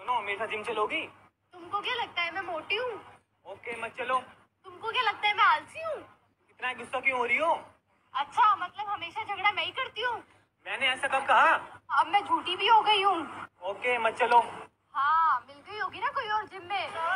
No मेरे साथ gym चलोगी? तुमको क्या लगता है मैं मोटी हूँ? ओके मत चलो। तुमको क्या लगता है मैं आलसी हूँ? इतना गुस्सा क्यों हो रही हो? अच्छा मतलब हमेशा झगड़ा मैं ही करती हूँ? मैंने ऐसा कब कहा? अब मैं झूठी भी हो गई हूँ। ओके मत चलो। हाँ मिल गई होगी ना कोई और जिम में।